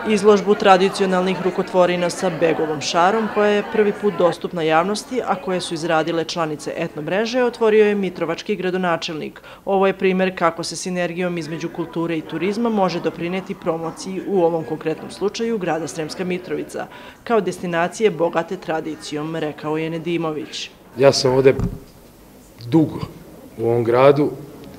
Izložbu tradicionalnih rukotvorina sa begovom šarom, koja je prvi put dostupna javnosti, a koje su izradile članice etno mreže, otvorio je mitrovački gradonačelnik. Ovo je primer kako se sinergijom između kulture i turizma može doprineti promociji, u ovom konkretnom slučaju, grada Sremska Mitrovica, kao destinacije bogate tradicijom, rekao je Nedimović. Ja sam ovde dugo u ovom gradu,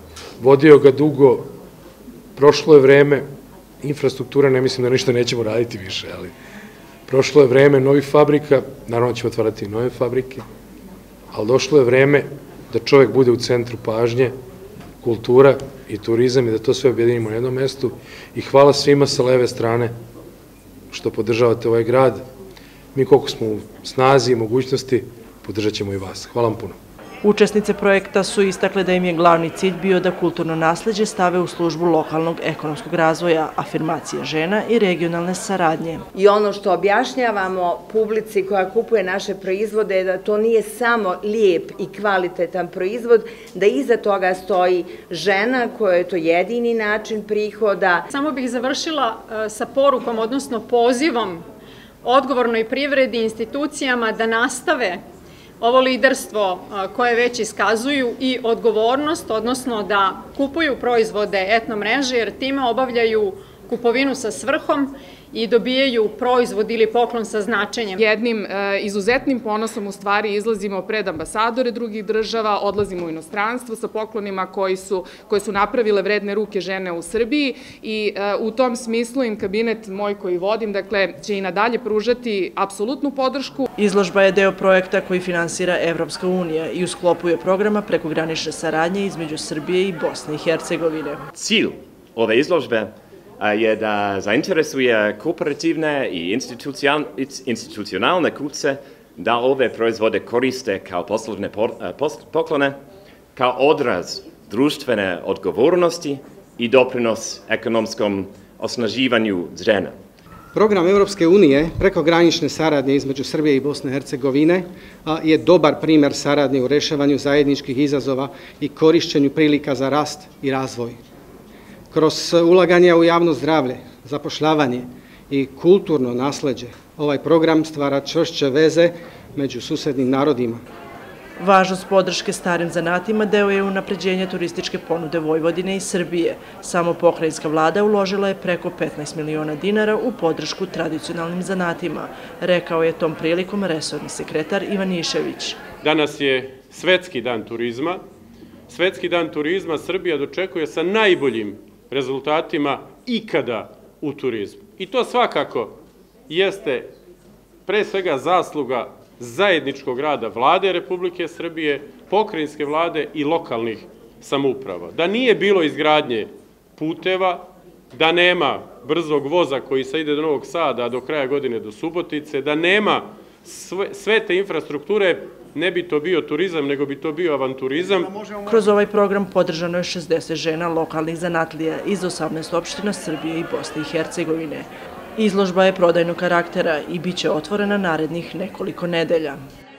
vodio ga dugo, prošlo je vreme, infrastruktura, ne mislim da ništa nećemo raditi više, ali prošlo je vreme novih fabrika, naravno ćemo otvarati nove fabrike, ali došlo je vreme da čovjek bude u centru pažnje, kultura i turizam i da to sve objedinimo na jednom mestu. I hvala svima sa leve strane što podržavate ovaj grad. Mi koliko smo u snazi i mogućnosti, podržat ćemo i vas. Hvala vam puno. Učesnice projekta su istakle da im je glavni cilj bio da kulturno nasleđe stave u službu lokalnog ekonomskog razvoja, afirmacije žena i regionalne saradnje. I ono što objašnjavamo publici koja kupuje naše proizvode je da to nije samo lijep i kvalitetan proizvod, da iza toga stoji žena koja je to jedini način prihoda. Samo bih završila sa porukom, odnosno pozivom odgovornoj privredi i institucijama da nastave ovo liderstvo koje već iskazuju i odgovornost, odnosno da kupuju proizvode etno mreže, jer time obavljaju kupovinu sa svrhom i dobijaju proizvod ili poklon sa značenjem. Jednim izuzetnim ponosom u stvari izlazimo pred ambasadore drugih država, odlazimo u inostranstvo sa poklonima koje su napravile vredne ruke žene u Srbiji i u tom smislu im kabinet moj koji vodim, dakle, će i nadalje pružati apsolutnu podršku. Izložba je deo projekta koji finansira Evropska unija i u sklopu je programa prekogranične saradnje između Srbije i Bosne i Hercegovine. Cilj ove izložbe je da zainteresuje kooperativne i institucionalne kupce da ove proizvode koriste kao poslovne poklone, kao odraz društvene odgovornosti i doprinos ekonomskom osnaživanju žena. Program Evropske unije prekogranične saradnje između Srbije i Bosne i Hercegovine je dobar primer saradnje u rešavanju zajedničkih izazova i korišćenju prilika za rast i razvoj. Kroz ulaganje u javno zdravlje, zapošljavanje i kulturno nasleđe, ovaj program stvara čvršće veze među susednim narodima. Važnost podrške starim zanatima deo je unapređenja turističke ponude Vojvodine i Srbije. Samo pokrajinska vlada uložila je preko 15 miliona dinara u podršku tradicionalnim zanatima, rekao je tom prilikom resorni sekretar Ivanišević. Danas je Svetski dan turizma. Svetski dan turizma Srbija dočekuje sa najboljim rezultatima ikada u turizmu. I to svakako jeste pre svega zasluga zajedničkog rada Vlade Republike Srbije, pokrajinske vlade i lokalnih samouprava. Da nije bilo izgradnje puteva, da nema brzog voza koji se ide do Novog Sada, a do kraja godine do Subotice, da nema sve te infrastrukture, ne bi to bio turizam, nego bi to bio avanturizam. Kroz ovaj program podržano je 60 žena lokalnih zanatlija iz 18 opština Srbije i Bosne i Hercegovine. Izložba je prodajnog karaktera i bit će otvorena narednih nekoliko nedelja.